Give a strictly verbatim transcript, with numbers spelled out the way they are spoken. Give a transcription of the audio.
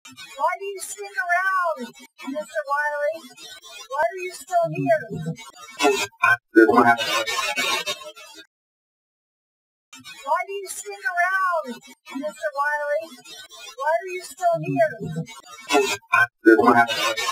Why do you stick around, Mister Wiley? Why are you still here? Why do you stick around, Mister Wiley? Why are you still here?